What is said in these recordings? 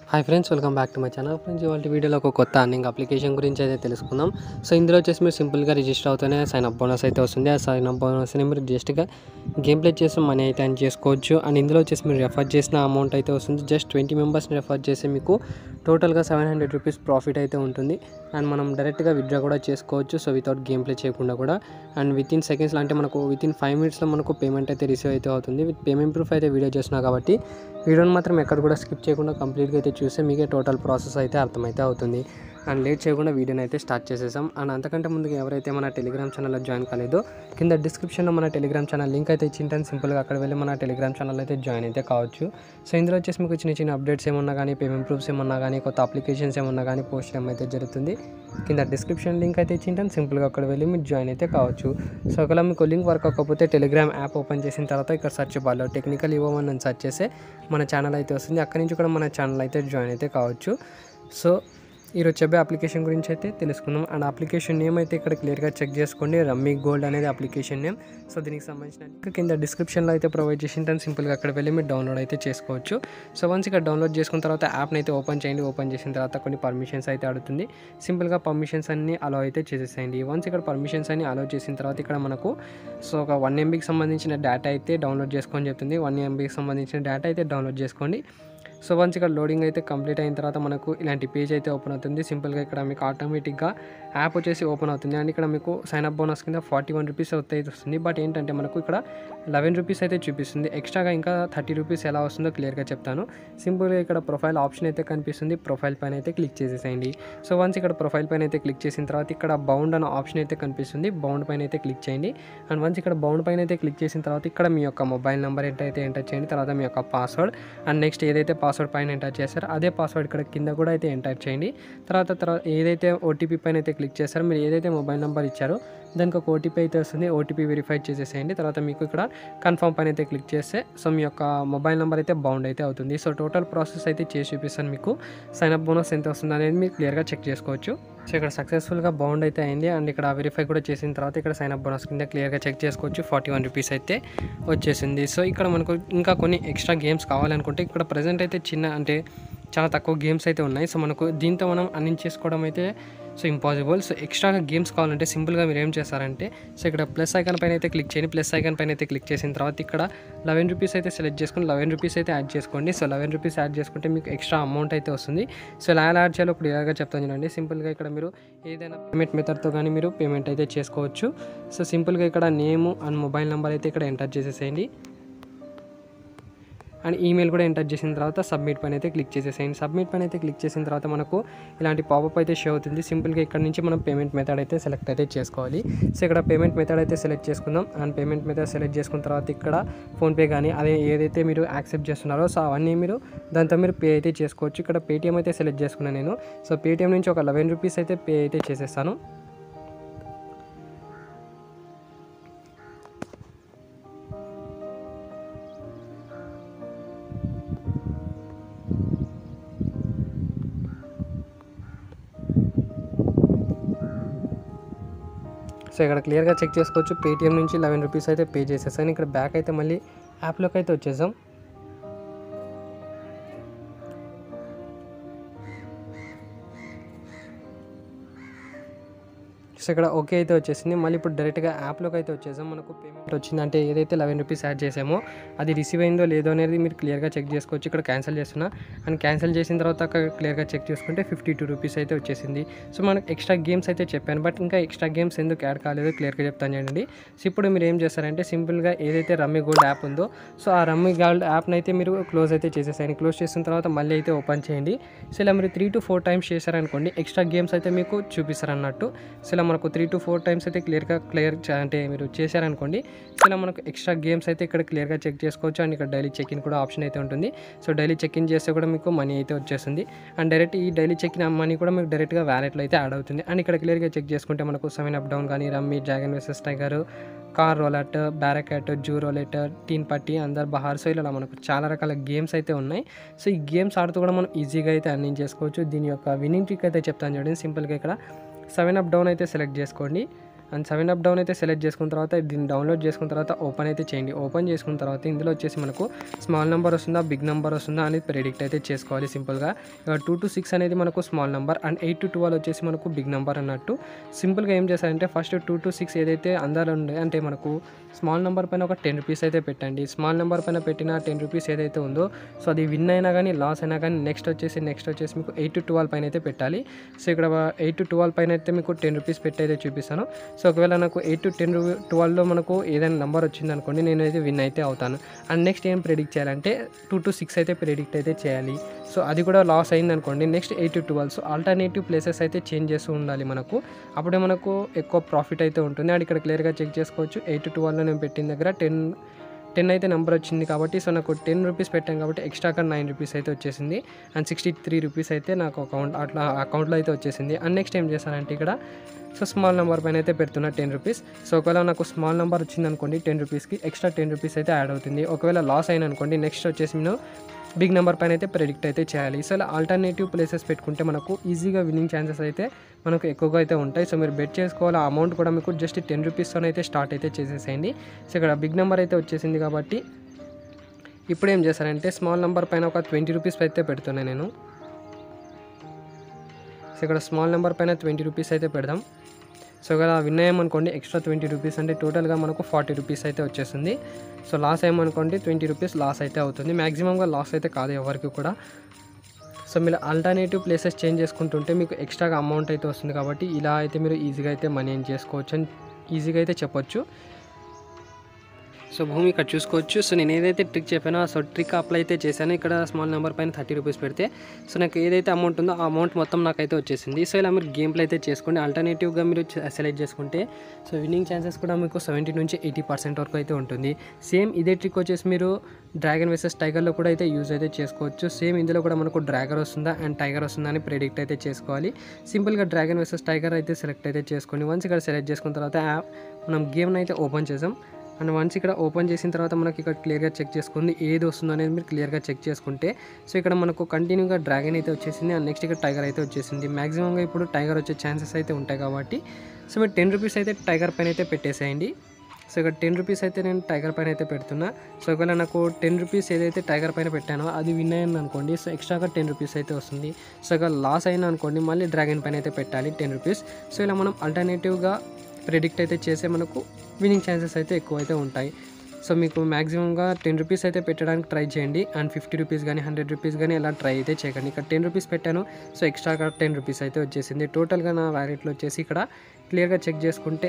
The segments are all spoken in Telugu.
Hi friends, welcome back to my channel. Friends, ఇవాళ వీడియోలో ఒక కొత్త అర్నింగ్ అప్లికేషన్ గురించి అయితే తెలుసుకుందాం. సో ఇందులో వచ్చేసి మీరు సింపుల్గా రిజిస్టర్ అవుతూనే సైన్ అప్ బోనస్ అయితే వస్తుంది. ఆ సైన్ అప్ బోనస్ని మీరు జస్ట్గా గేమ్ ప్లే చేసి మనీ అయితే ఎర్న్ చేసుకోవచ్చు. అండ్ ఇందులో వచ్చేసి మీరు రెఫర్ చేసిన అమౌంట్ అయితే వస్తుంది. జస్ట్ 20 మెంబర్స్ని రెఫర్ చేసి మీకు టోటల్గా 700 రూపీస్ ప్రాఫిట్ అయితే ఉంటుంది. అండ్ మనం డైరెక్ట్గా విత్డ్రా కూడా చేసుకోవచ్చు. సో వితౌట్ గేమ్ ప్లే చేయకుండా కూడా. అండ్ వితిన్ సెకండ్స్లో అంటే మనకు వితిన్ 5 మినిట్స్లో మనకు పేమెంట్ అయితే రిసీవ్ అయితే అవుతుంది. విత్ పేమెంట్ ప్రూఫ్ అయితే వీడియో చేస్తున్నా కాబట్టి వీడియోని మాత్రం ఎక్కడ కూడా స్కిప్ చేయకుండా కంప్లీట్గా అయితే చూస్తే మీకే టోటల్ ప్రాసెస్ అయితే అర్థమైతే అవుతుంది. అండ్ లేట్ చేయకుండా వీడియోని అయితే స్టార్ట్ చేసేసాం. అండ్ అంతకంటే ముందుగా ఎవరైతే మన టెలిగ్రామ్ ఛానల్లో జాయిన్ కాలేదో కింద డిస్క్రిప్షన్లో మన టెలిగ్రామ్ ఛానల్ లింక్ అయితే ఇచ్చింటాను. సింపుల్గా అక్కడ వెళ్ళి మన టెలిగ్రామ్ ఛానల్ అయితే జాయిన్ అయితే కావచ్చు. సో ఇందులో వచ్చేసి మీకు చిన్న చిన్న అప్డేట్స్ ఏమన్నా కానీ, పేమెంట్ ప్రూఫ్స్ ఏమన్నా కానీ, కొత్త అప్లికేషన్స్ ఏమన్నా కానీ పోస్ట్ చేయడం అయితే జరుగుతుంది. కింద డిస్క్రిప్షన్ లింక్ అయితే ఇచ్చింటాను. సింపుల్గా అక్కడ వెళ్ళి మీరు జాయిన్ అయితే కావచ్చు. సో ఒకవేళ మీకు లింక్ వర్క్ అవ్వకపోతే టెలిగ్రామ్ యాప్ ఓపెన్ చేసిన తర్వాత ఇక్కడ సెర్చ్ బార్లో టెక్నికల్ ఇవ్వమని అని సెర్చ్ చేస్తే మన ఛానల్ అయితే వస్తుంది. అక్కడి నుంచి కూడా మన ఛానల్ అయితే జాయిన్ అయితే కావచ్చు. సో ఈరోజు చెప్పే అప్లికేషన్ గురించి అయితే తెలుసుకుందాం. అండ్ అప్లికేషన్ నేమ్ అయితే ఇక్కడ క్లియర్గా చెక్ చేసుకోండి. రమ్మీ గోల్డ్ అనేది అప్లికేషన్ నేమ్. సో దీనికి సంబంధించిన లింక్ కింద డిస్క్రిప్షన్లో అయితే ప్రొవైడ్ చేసి ఉంటాను. సింపుల్గా అక్కడ వెళ్ళి మీరు డౌన్లోడ్ అయితే చేసుకోవచ్చు. సో వన్స్ ఇక్కడ డౌన్లోడ్ చేసుకున్న తర్వాత యాప్ని అయితే ఓపెన్ చేయండి. ఓపెన్ చేసిన తర్వాత కొన్ని పర్మిషన్స్ అయితే అడుగుతుంది. సింపుల్గా పర్మిషన్స్ అన్ని అలో అయితే చేసేసేయండి. వన్స్ ఇక్కడ పర్మిషన్స్ అన్ని అలో చేసిన తర్వాత ఇక్కడ మనకు సో ఒక 1 MBకి సంబంధించిన డేటా అయితే డౌన్లోడ్ చేసుకొని చెప్తుంది. 1 MBకి సంబంధించిన డేటా అయితే డౌన్లోడ్ చేసుకోండి. సో వన్స్ ఇక్కడ లోడింగ్ అయితే కంప్లీట్ అయిన తర్వాత మనకు ఇలాంటి పేజ్ అయితే ఓపెన్ అవుతుంది. సింపుల్గా ఇక్కడ మీకు ఆటోమేటిక్గా యాప్ వచ్చేసి ఓపెన్ అవుతుంది. అండ్ ఇక్కడ మీకు సైన్ అప్ బోనస్ కింద 41 రూపీస్ అయితే వస్తుంది. బట్ ఏంటంటే మనకు ఇక్కడ 11 రూపీస్ అయితే చూపిస్తుంది. ఎక్స్ట్రాగా ఇంకా 30 రూపీస్ ఎలా వస్తుందో క్లియర్గా చెప్తాను. సింపుల్గా ఇక్కడ ప్రొఫైల్ ఆప్షన్ అయితే కనిపిస్తుంది. ప్రొఫైల్ పైన అయితే క్లిక్ చేసేసేయండి. సో వన్స్ ఇక్కడ ప్రొఫైల్ పైన అయితే క్లిక్ చేసిన తర్వాత ఇక్కడ బౌండ్ అనే ఆప్షన్ అయితే కనిపిస్తుంది. బౌండ్ పైన అయితే క్లిక్ చేయండి. అండ్ వన్స్ ఇక్కడ బౌండ్ పైన అయితే క్లిక్ చేసిన తర్వాత ఇక్కడ మీ యొక్క మొబైల్ నెంబర్ అయితే ఎంటర్ చేయండి. తర్వాత మీ యొక్క పాస్వర్డ్ అండ్ నెక్స్ట్ ఏదైతే పాస్వర్డ్ పైన ఎంటర్ చేస్తారో అదే పాస్వర్డ్ ఇక్కడ కింద కూడా అయితే ఎంటర్ చేయండి. తర్వాత ఏదైతే ఓటీపీ పైన అయితే క్లిక్ చేస్తారో మీరు ఏదైతే మొబైల్ నెంబర్ ఇచ్చారో దానికి ఒక ఓటీపీ అయితే వస్తుంది. ఓటీపీ వెరిఫై చేసేసేయండి. తర్వాత మీకు ఇక్కడ కన్ఫర్మ్ పైన అయితే క్లిక్ చేస్తే సో మీ యొక్క మొబైల్ నెంబర్ అయితే బౌండ్ అయితే అవుతుంది. సో టోటల్ ప్రాసెస్ అయితే చేసి చూపిస్తాను. మీకు సైన్ అప్ బోనస్ ఎంత వస్తుంది అనేది మీరు క్లియర్గా చెక్ చేసుకోవచ్చు. సో ఇక్కడ సక్సెస్ఫుల్గా బౌండ్ అయితే అయింది. అండ్ ఇక్కడ వెరిఫై కూడా చేసిన తర్వాత ఇక్కడ సైన్ అప్ బోనస్ కింద క్లియర్గా చెక్ చేసుకోవచ్చు. 41 రూపీస్ అయితే వచ్చేసింది. సో ఇక్కడ మనకు ఇంకా కొన్ని ఎక్స్ట్రా గేమ్స్ కావాలనుకుంటే ఇక్కడ ప్రజెంట్ అయితే అంటే చాలా తక్కువ గేమ్స్ అయితే ఉన్నాయి. సో మనకు దీంతో మనం అర్నింగ్ చేసుకోవడం అయితే సో ఇంపాసిబుల్. సో ఎక్స్ట్రాగా గేమ్స్ కావాలంటే సింపుల్గా మీరు ఏం చేస్తారంటే సో ఇక్కడ ప్లస్ ఐకాన్ పైన అయితే క్లిక్ చేయండి. ప్లస్ ఐకాన్ పైన అయితే క్లిక్ చేసిన తర్వాత ఇక్కడ 11 రూపీస్ అయితే సెలెక్ట్ చేసుకొని 11 రూపీస్ అయితే యాడ్ చేసుకోండి. సో 11 రూపీస్ యాడ్ చేసుకుంటే మీకు ఎక్స్ట్రా అమౌంట్ అయితే వస్తుంది. సో ఎలా యాడ్ చేయాలో ఇప్పుడు ఇలాగా చెప్తాను చూడండి. సింపుల్గా ఇక్కడ మీరు ఏదైనా పేమెంట్ మెథడ్తో కానీ మీరు పేమెంట్ అయితే చేసుకోవచ్చు. సో సింపుల్గా ఇక్కడ నేము అండ్ మొబైల్ నెంబర్ అయితే ఇక్కడ ఎంటర్ చేసేసేయండి. అండ్ ఈమెయిల్ కూడా ఎంటర్ చేసిన తర్వాత సబ్మిట్ పైన అయితే క్లిక్ చేసేసేయండి. సబ్మిట్ పైన అయితే క్లిక్ చేసిన తర్వాత మనకు ఇలాంటి పాపప్ అయితే షో అవుతుంది. సింపుల్గా ఇక్కడ నుంచి మనం పేమెంట్ మెథడ్ అయితే సెలెక్ట్ అయితే చేసుకోవాలి. సో ఇక్కడ పేమెంట్ మెథడ్ అయితే సెలెక్ట్ చేసుకుందాం. అండ్ పేమెంట్ మెథడ్ సెలెక్ట్ చేసుకున్న తర్వాత ఇక్కడ ఫోన్పే కానీ అదే ఏదైతే మీరు యాక్సెప్ట్ చేస్తున్నారో సో అవన్నీ మీరు దాంతో మీరు పే అయితే చేసుకోవచ్చు. ఇక్కడ పేటీఎం అయితే సెలెక్ట్ చేసుకున్నాను నేను. సో పేటీఎం నుంచి ఒక 11 రూపీస్ అయితే పే అయితే చేసేస్తాను. సో ఇక్కడ క్లియర్గా చెక్ చేసుకోవచ్చు. పేటీఎం నుంచి 11 రూపీస్ అయితే పే చేసేసాను. ఇక్కడ బ్యాక్ అయితే మళ్ళీ యాప్లోకి అయితే వచ్చేసాం. సో ఇక్కడ ఓకే అయితే వచ్చేసింది. మళ్ళీ ఇప్పుడు డైరెక్ట్గా యాప్లోకి అయితే వచ్చేసాం. మనకు పేమెంట్ వచ్చింది అంటే ఏదైతే 11 రూపీస్ యాడ్ చేసామో అది రిసీవ్ అయిందో లేదో అనేది మీరు క్లియర్గా చెక్ చేసుకోవచ్చు. ఇక్కడ క్యాన్సిల్ చేస్తున్నా. అండ్ క్యాన్సిల్ చేసిన తర్వాత అక్కడ క్లియర్గా చెక్ చేసుకుంటే 52 రూపీస్ అయితే వచ్చేసింది. సో మనకు ఎక్స్ట్రా గేమ్స్ అయితే చెప్పాను. బట్ ఇంకా ఎక్స్ట్రా గేమ్స్ ఎందుకు యాడ్ కాలేదో క్లియర్గా చెప్తాను చూడండి. సో ఇప్పుడు మీరు ఏం చేస్తారంటే సింపుల్గా ఏదైతే రమ్మీ గోల్డ్ యాప్ ఉందో సో ఆ రమ్మీ గోల్డ్ యాప్ని అయితే మీరు క్లోజ్ అయితే చేసేసాయండి. క్లోజ్ చేసిన తర్వాత మళ్ళీ అయితే ఓపెన్ చేయండి. సో ఇలా మీరు 3 to 4 టైమ్స్ చేశారనుకోండి ఎక్స్ట్రా గేమ్స్ అయితే మీకు చూపిస్తారు అన్నట్టు. సో ఇలా మనకు 3 to 4 టైమ్స్ అయితే క్లియర్ అంటే మీరు చేశారనుకోండి. సో ఇలా మనకు ఎక్స్ట్రా గేమ్స్ అయితే ఇక్కడ క్లియర్గా చెక్ చేసుకోవచ్చు. అండ్ ఇక్కడ డైలీ చెక్ ఇన్ కూడా ఆప్షన్ అయితే ఉంటుంది. సో డైలీ చెక్ ఇన్ చేస్తే కూడా మీకు మనీ అయితే వచ్చేస్తుంది. అండ్ డైరెక్ట్ ఈ డైలీ చెక్ ఇన్ మనీ కూడా మీకు డైరెక్ట్గా వ్యాలెట్లో అయితే యాడ్ అవుతుంది. అండ్ ఇక్కడ క్లియర్గా చెక్ చేసుకుంటే మనకు 7 అప్ డౌన్ కానీ, rummy, dragon versus tiger, car roulette, baccarat, zoo roulette, Teen Patti, Andar Bahar. So ఇలా మనకు చాలా రకాల గేమ్స్ అయితే ఉన్నాయి. సో ఈ గేమ్స్ ఆడుతూ కూడా మనం ఈజీగా అయితే అర్నింగ్ చేసుకోవచ్చు. దీని యొక్క విన్నింగ్ ట్రిక్ అయితే చెప్తాను చూడండి. సింపుల్గా ఇక్కడ 7 అప్ డౌన్ అయితే సెలెక్ట్ చేసుకోండి. అండ్ 7 అప్ డౌన్ అయితే సెలెక్ట్ చేసుకున్న తర్వాత దీన్ని డౌన్లోడ్ చేసుకున్న తర్వాత ఓపెన్ అయితే చేయండి. ఓపెన్ చేసుకున్న తర్వాత ఇందులో వచ్చేసి మనకు స్మాల్ నెంబర్ వస్తుందా, బిగ్ నెంబర్ వస్తుందా అనేది ప్రెడిక్ట్ అయితే చేసుకోవాలి సింపుల్గా. 2 to 6 అనేది మనకు స్మాల్ నెంబర్ అండ్ 8 to 12 వచ్చేసి మనకు బిగ్ నెంబర్ అన్నట్టు. సింపుల్గా ఏం చేస్తారంటే ఫస్ట్ 2 to 6 ఏదైతే అందాలు ఉండే అంటే మనకు స్మాల్ నెంబర్ పైన ఒక 10 రూపీస్ అయితే పెట్టండి. స్మాల్ నెంబర్ పైన పెట్టిన 10 రూపీస్ ఏదైతే ఉందో సో అది విన్ అయినా కానీ లాస్ అయినా కానీ నెక్స్ట్ వచ్చేసి మీకు 8 to 12 పైన అయితే పెట్టాలి. సో ఇక్కడ 8 to 12 పైన అయితే మీకు 10 రూపీస్ పెట్టి అయితే చూపిస్తాను. సో ఒకవేళ నాకు 8 to 12లో మనకు ఏదైనా నెంబర్ వచ్చింది అనుకోండి, నేను అయితే విన్ అయితే అవుతాను. అండ్ నెక్స్ట్ ఏం ప్రెడిక్ట్ చేయాలంటే 2 to 6 అయితే ప్రెడిక్ట్ అయితే చేయాలి. సో అది కూడా లాస్ అయింది అనుకోండి, next 8 to 12. So alternative places అయితే చేంజ్ చేస్తూ ఉండాలి మనకు, అప్పుడే మనకు ఎక్కువ ప్రాఫిట్ అయితే ఉంటుంది. అండ్ ఇక్కడ క్లియర్గా చెక్ చేసుకోవచ్చు. 8 to 12లో నేను పెట్టిన దగ్గర 10 అయితే నెంబర్ వచ్చింది కాబట్టి సో నాకు 10 రూపీస్ పెట్టాను కాబట్టి ఎక్స్ట్రాగా 9 రూపీస్ అయితే వచ్చేసింది. అండ్ 63 రూపీస్ అయితే నాకు అకౌంట్లో అయితే వచ్చేసింది. అండ్ నెక్స్ట్ ఏం చేశానంటే ఇక్కడ సో స్మాల్ నెంబర్ పైన అయితే పెడుతున్నా 10 రూపీస్. సో ఒకవేళ నాకు స్మాల్ నెంబర్ వచ్చింది అనుకోండి 10 రూపీస్కి ఎక్స్ట్రా 10 రూపీస్ అయితే యాడ్ అవుతుంది. ఒకవేళ లాస్ అయిన అనుకోండి నెక్స్ట్ వచ్చేసి నేను బిగ్ నెంబర్ పైన అయితే ప్రెడిక్ట్ అయితే చేయాలి. సో ఇలా ఆల్టర్నేటివ్ ప్లేసెస్ పెట్టుకుంటే మనకు ఈజీగా విన్నింగ్ ఛాన్సెస్ అయితే మనకు ఎక్కువగా అయితే ఉంటాయి. సో మీరు బెట్ చేసుకోవాలి. ఆ అమౌంట్ కూడా మీకు జస్ట్ 10 రూపీస్తోనైతే స్టార్ట్ అయితే చేసేసేయండి. సో ఇక్కడ బిగ్ నెంబర్ అయితే వచ్చేసింది కాబట్టి ఇప్పుడు ఏం చేస్తారంటే స్మాల్ నెంబర్ పైన ఒక 20 రూపీస్ అయితే పెడుతున్నాను నేను. సో ఇక్కడ స్మాల్ నెంబర్ పైన 20 రూపీస్ అయితే పెడదాం. సో ఇక్కడ విన్ అయ్యామనుకోండి ఎక్స్ట్రా 20 రూపీస్ అంటే టోటల్గా మనకు 40 రూపీస్ అయితే వచ్చేస్తుంది. సో లాస్ అయ్యామనుకోండి 20 రూపీస్ లాస్ అయితే అవుతుంది. మ్యాక్సిమంగా లాస్ అయితే కాదు ఎవరికి కూడా. సో మీరు ఆల్టర్నేటివ్ ప్లేసెస్ చేంజ్ చేసుకుంటుంటే మీకు ఎక్స్ట్రాగా అమౌంట్ అయితే వస్తుంది కాబట్టి ఇలా అయితే మీరు ఈజీగా అయితే మనీ ఏం చేసుకోవచ్చు అని ఈజీగా అయితే చెప్పొచ్చు. సో భూమి ఇక్కడ చూసుకోవచ్చు. సో నేను ఏదైతే ట్రిక్ చెప్పానో సో ట్రిక్ అప్లై అయితే చేశాను. ఇక్కడ స్మాల్ నెంబర్ పైన 30 రూపీస్ పెడితే సో నాకు ఏదైతే అమౌంట్ ఉందో ఆ అమౌంట్ మొత్తం నాకైతే వచ్చేసింది. సో ఇలా మీరు గేమ్ ప్లే అయితే చేసుకోండి. ఆల్టర్నేటివ్గా మీరు సెలెక్ట్ చేసుకుంటే సో విన్నింగ్ ఛాన్సెస్ కూడా మీకు 70 నుంచి 80% వరకు అయితే ఉంటుంది. సేమ్ ఇదే ట్రిక్ వచ్చేసి మీరు డ్రాగన్ వర్సెస్ టైగర్లో కూడా అయితే యూజ్ అయితే చేసుకోవచ్చు. సేమ్ ఇందులో కూడా మనకు డ్రాగన్ వస్తుందా అండ్ టైగర్ వస్తుందా అని ప్రెడిక్ట్ అయితే చేసుకోవాలి. సింపుల్గా డ్రాగన్ వర్సెస్ టైగర్ అయితే సెలెక్ట్ అయితే చేసుకోండి. వన్స్ ఇక్కడ సెలెక్ట్ చేసుకున్న తర్వాత మనం గేమ్ని అయితే ఓపెన్ చేసాం. అండ్ వన్స్ ఇక్కడ ఓపెన్ చేసిన తర్వాత మనకి ఇక్కడ క్లియర్గా చెక్ చేసుకుంది ఏది వస్తుందో అనేది మీరు క్లియర్గా చెక్ చేసుకుంటే సో ఇక్కడ మనకు కంటిన్యూగా డ్రాగన్ అయితే వచ్చేసింది. అండ్ నెక్స్ట్ ఇక్కడ టైగర్ అయితే వచ్చేసింది. మ్యాక్సిమంగా ఇప్పుడు టైగర్ వచ్చే ఛాన్సెస్ అయితే ఉంటాయి కాబట్టి సో మీరు 10 రూపీస్ అయితే టైగర్ పైన అయితే పెట్టేసేయండి. సో ఇక్కడ 10 రూపీస్ అయితే నేను టైగర్ పైన అయితే పెడుతున్నా. సో ఒకవేళ నాకు 10 రూపీస్ ఏదైతే టైగర్ పైన పెట్టానో అది విన్ అయింది అనుకోండి సో ఎక్స్ట్రాగా 10 రూపీస్ అయితే వస్తుంది. సో ఇక్కడ లాస్ అయినా అనుకోండి మళ్ళీ డ్రాగన్ పైన అయితే పెట్టాలి 10 రూపీస్. సో ఇలా మనం ఆల్టర్నేటివ్గా ప్రెడిక్ట్ అయితే చేసే మనకు విన్నింగ్ ఛాన్సెస్ అయితే ఎక్కువైతే ఉంటాయి. సో మీకు మ్యాక్సిమంగా 10 రూపీస్ అయితే పెట్టడానికి ట్రై చేయండి. అండ్ 50 రూపీస్ కానీ 100 రూపీస్ కానీ ఇలా ట్రై అయితే చేయకండి. ఇక్కడ 10 రూపీస్ పెట్టాను సో ఎక్స్ట్రాగా 10 రూపీస్ అయితే వచ్చేసింది. టోటల్గా నా వ్యాలెట్లో వచ్చేసి ఇక్కడ క్లియర్గా చెక్ చేసుకుంటే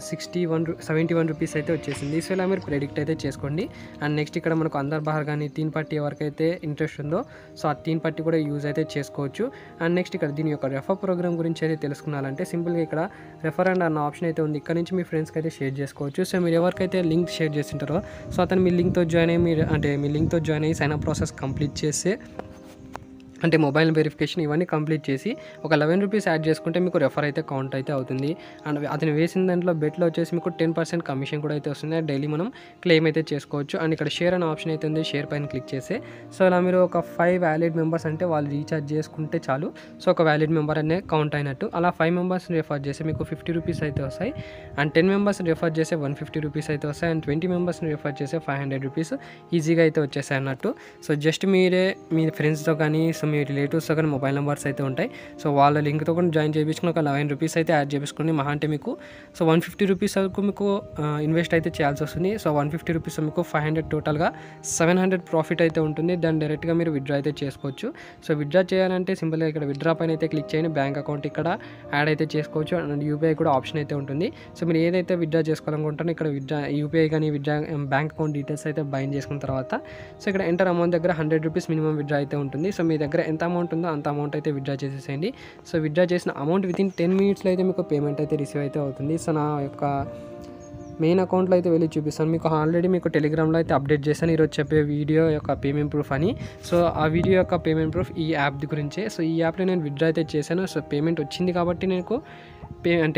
71 రూపీస్ అయితే వచ్చేసింది. సో ఇలా మీరు ప్రెడిక్ట్ అయితే చేసుకోండి. అండ్ నెక్స్ట్ ఇక్కడ మనకు అందర్ బహార్ కానీ తీన్ పట్టి ఎవరికైతే ఇంట్రెస్ట్ ఉందో సో ఆ తీన్ పట్టి కూడా యూజ్ అయితే చేసుకోవచ్చు. అండ్ నెక్స్ట్ ఇక్కడ దీని యొక్క రెఫర్ ప్రోగ్రామ్ గురించి అయితే తెలుసుకున్నారంటే సింపుల్గా ఇక్కడ రెఫర్ అండ్ అన్న ఆప్షన్ అయితే ఉంది. ఇక్కడ నుంచి మీ ఫ్రెండ్స్కి అయితే షేర్ చేసుకోవచ్చు. సో మీరు ఎవరికైతే లింక్ షేర్ చేసింటారో సో అతను మీ లింక్తో జాయిన్ అయ్యి మీ లింక్తో జాయిన్ అయ్యి సైన్ అప్ ప్రాసెస్ కంప్లీట్ చేస్తే అంటే మొబైల్ వెరిఫికేషన్ ఇవన్నీ కంప్లీట్ చేసి ఒక 11 రూపీస్ యాడ్ చేసుకుంటే మీకు రెఫర్ అయితే కౌంట్ అయితే అవుతుంది. అండ్ అతను వేసిన దాంట్లో బెట్లో వచ్చేసి మీకు 10% కమిషన్ కూడా అయితే వస్తుంది. డైలీ మనం క్లెయిమ్ అయితే చేసుకోవచ్చు. అండ్ ఇక్కడ షేర్ అనే ఆప్షన్ అయితే ఉంది. షేర్ పైన క్లిక్ చేస్తే సో అలా మీరు ఒక 5 వ్యాలిడ్ మెంబర్స్ అంటే వాళ్ళు రీఛార్జ్ చేసుకుంటే చాలు. సో ఒక వ్యాలిడ్ మెంబర్ అనేది కౌంట్ అయినట్టు. అలా 5 మెంబర్స్ని రెఫర్ చేస్తే మీకు 50 రూపీస్ అయితే వస్తాయి. అండ్ 10 మెంబర్స్ని రెఫర్ చేస్తే 150 రూపీస్ అయితే వస్తాయి. అండ్ 20 మెంబర్స్ని రెఫర్ చేస్తే 500 రూపీస్ ఈజీగా అయితే వచ్చేసాయి అన్నట్టు. సో జస్ట్ మీరే మీ ఫ్రెండ్స్తో కానీ సో మీ రిలేటివ్స్తో కానీ మొబైల్ నెంబర్స్ అయితే ఉంటాయి. సో వాళ్ళ లింక్తో కూడా జాయిన్ చేయించుకుని ఒక 11 రూపీస్ అయితే యాడ్ చేయించుకుని మహా అంటే మీకు సో 150 రూపీస్ వరకు మీకు ఇన్వెస్ట్ అయితే చేయాల్సి వస్తుంది. సో 150 రూపీస్ మీకు 500 టోటల్గా 700 ప్రాఫిట్ అయితే ఉంటుంది. దాన్ని డైరెక్ట్గా మీరు విత్డ్రా అయితే చేసుకోవచ్చు. సో విత్డ్రా చేయాలంటే సింపుల్గా ఇక్కడ విత్డ్రా పైన అయితే క్లిక్ చేయండి. బ్యాంక్ అకౌంట్ ఇక్కడ యాడ్ అయితే చేసుకోవచ్చు. అండ్ యూపీఐ కూడా ఆప్షన్ అయితే ఉంటుంది. సో మీరు ఏదైతే విత్డ్రా చేసుకోవాలనుకుంటారో ఇక్కడ విత్డ్రా యూపీఐ కానీ విత్డ్రా బ్యాంక్ అకౌంట్ డీటెయిల్స్ అయితే బైండ్ చేసుకున్న తర్వాత సో ఇక్కడ ఎంటర్ అమౌంట్ దగ్గర 100 రూపీస్ మినిమం విత్డ్రా అయితే ఉంటుంది. సో మీ దగ్గర ఎంత అమౌంట్ ఉందో అంత అమౌంట్ అయితే విత్డ్రా చేసేసేయండి. సో విత్డ్రా చేసిన అమౌంట్ వితిన్ 10 మినిట్స్లో అయితే మీకు పేమెంట్ అయితే రిసీవ్ అయితే అవుతుంది. సో నా యొక్క మెయిన్ అకౌంట్లో అయితే వెళ్ళి చూపిస్తాను మీకు. ఆల్రెడీ మీకు టెలిగ్రామ్లో అయితే అప్డేట్ చేశాను ఈరోజు చెప్పే వీడియో యొక్క పేమెంట్ ప్రూఫ్ అని. సో ఆ వీడియో యొక్క పేమెంట్ ప్రూఫ్ ఈ యాప్ గురించే. సో ఈ యాప్లో నేను విత్డ్రా అయితే చేశాను. సో పేమెంట్ వచ్చింది కాబట్టి నాకు అంటే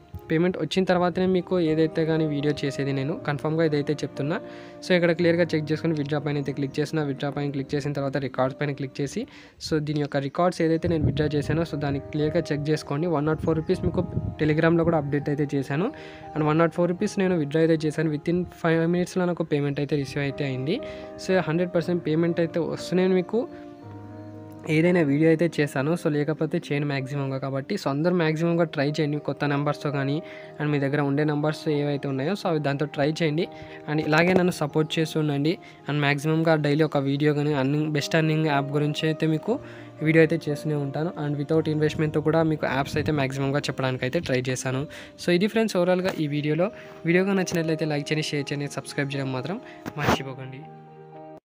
పేమెంట్ వచ్చిన తర్వాతనే మీకు ఏదైతే కానీ వీడియో చేసేది నేను కన్ఫర్మ్గా ఇదైతే చెప్తున్నా. సో ఇక్కడ క్లియర్గా చెక్ చేసుకొని విత్డ్రా పైన అయితే క్లిక్ చేసిన, విత్డ్రా పైన క్లిక్ చేసిన తర్వాత రికార్డ్స్ పైన క్లిక్ చేసి సో దీని యొక్క రికార్డ్స్ ఏదైతే నేను విత్డ్రా చేశానో సో దాన్ని క్లియర్గా చెక్ చేసుకోండి. 104 రూపీస్ మీకు టెలిగ్రామ్లో కూడా అప్డేట్ అయితే చేశాను. అండ్ 104 రూపీస్ నేను విత్డ్రా అయితే చేశాను. వితిన్ 5 మినిట్స్లో నాకు పేమెంట్ అయితే రిసీవ్ అయితే అయింది. సో 100% పేమెంట్ అయితే వస్తున్నాయి మీకు ఏదైనా వీడియో అయితే చేశాను. సో లేకపోతే చేయను మ్యాక్సిమంగా. కాబట్టి సో అందరూ మ్యాక్సిమంగా ట్రై చేయండి కొత్త నెంబర్స్తో కానీ అండ్ మీ దగ్గర ఉండే నెంబర్స్ ఏవైతే ఉన్నాయో సో అవి దాంతో ట్రై చేయండి. అండ్ ఇలాగే నన్ను సపోర్ట్ చేస్తుండండి. అండ్ మ్యాక్సిమంగా డైలీ ఒక వీడియో కానీ బెస్ట్ అర్నింగ్ యాప్ గురించి అయితే మీకు వీడియో అయితే చేస్తూనే ఉంటాను. అండ్ వితౌట్ ఇన్వెస్ట్మెంట్తో కూడా మీకు యాప్స్ అయితే మ్యాక్సిమంగా చెప్పడానికి అయితే ట్రై చేశాను. సో ఇది ఫ్రెండ్స్ ఓవరాల్గా ఈ వీడియోగా నచ్చినట్లయితే లైక్ చేయండి, షేర్ చేయండి, సబ్స్క్రైబ్ చేయడం మాత్రం మర్చిపోకండి.